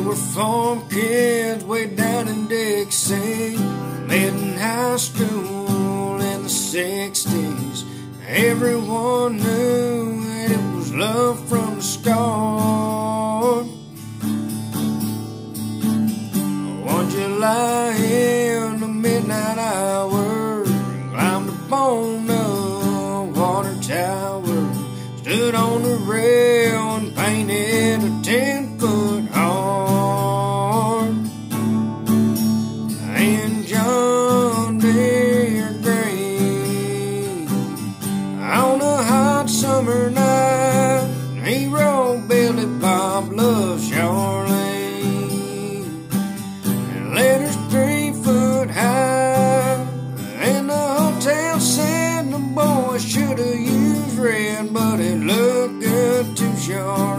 were farm kids way down in Dixie, met in high school in the 60s. Everyone knew that it was love from the start. One July in the midnight hour, climbed up on the water tower, stood on the rail and painted a 10-foot heart. And John Deere green on a hot summer night, hero Billy Bob loves Charlene, and letters 3 foot high, and the hotel said the boy should have used red, but it looked good to Charlene.